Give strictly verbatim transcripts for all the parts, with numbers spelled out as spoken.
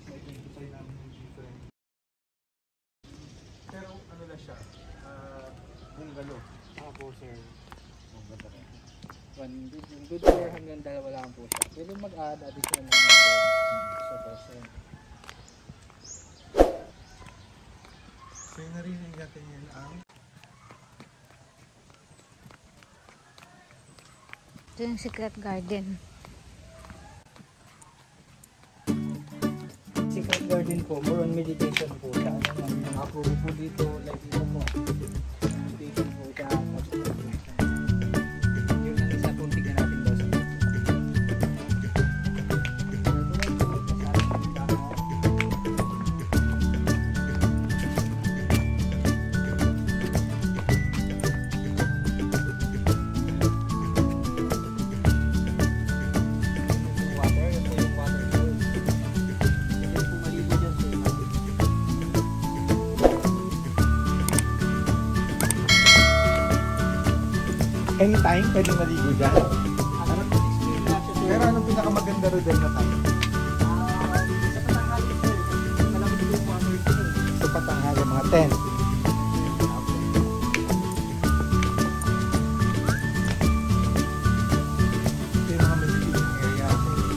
identify namin yung different. Pero ano na siya, uh, bungalow. Ah po sir. Bungalow rin. One good, good floor hanggang dalawa lang po siya. Pwede mag-add additional ng bed sa person. So yung narinig natin yan ang ito yung secret garden. Secret garden po, more on meditation po siya. Ano yung approve po dito, like dito po. Meditation po siya. Yun ang isa pong tignan natin daw sa anytime pwede maligo dyan. Ano? Pero anong pinakamaganda ro dyan na time? Sa patanghali mga ten. Ito yung mga maliliting area.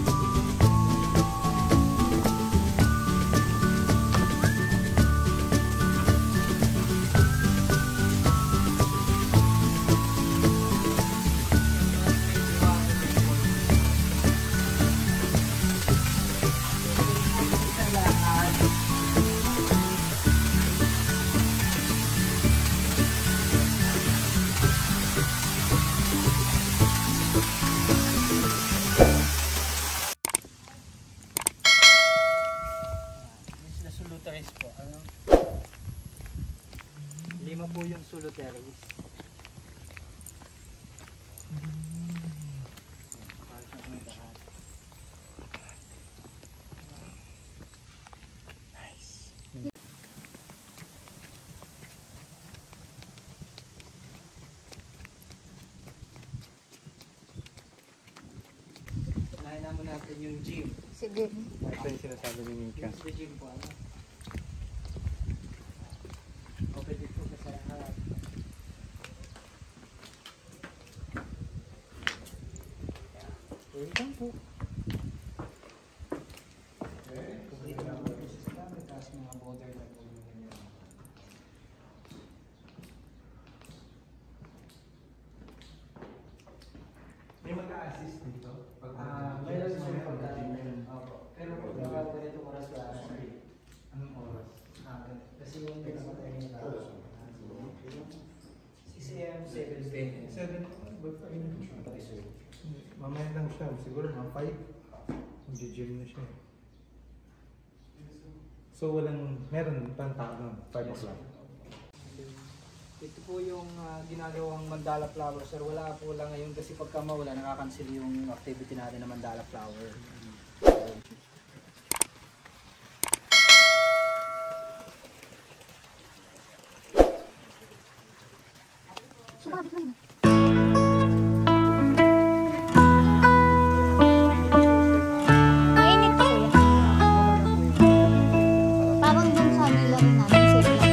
po. Ano? Lima po yung solitaries. Nice. Unahin naman natin yung gym. Sige. Ito yung sinasabi ni Mika. Yung gym po, ano? Okay, dito sa harap. Welcome po. Complete na po yung system. Tapos mga border na po yung ganyan. May mag-a-assist dito? Ah, mayroon siya yung pagkain. Pero kung mga ganito oras ka, anong oras? ah, kasi yung pinamatay niya na six A M, seven A M. seven? Ba't pa yun? Mamaya lang siya. Siguro mga five. Mag-gym na siya. So walang, meron pang tao nun, five o'clock. Ito po yung uh, ginagawang mandala flower, sir. Wala po lang ngayon kasi pagka mawala, nakakancel yung activity natin na mandala flower. Mainit po. Parang dun sa nilaro namin sa ilang.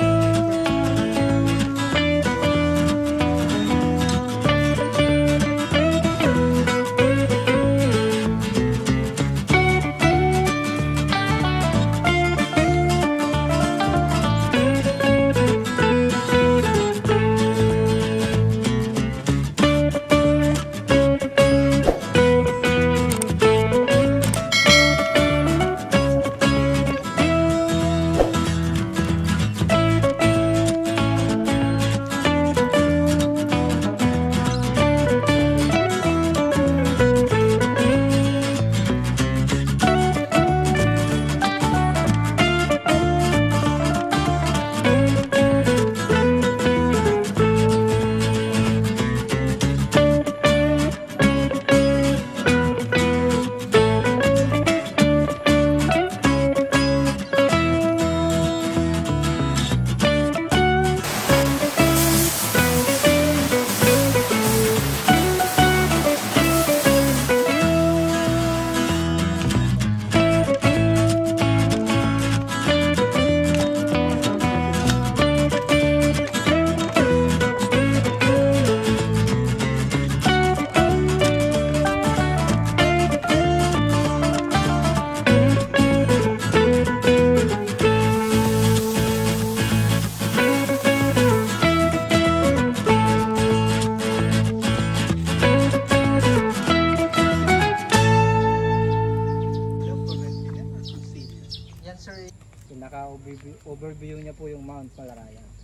Yan sir, pinaka overview, overview niya po yung Mount Malarayan.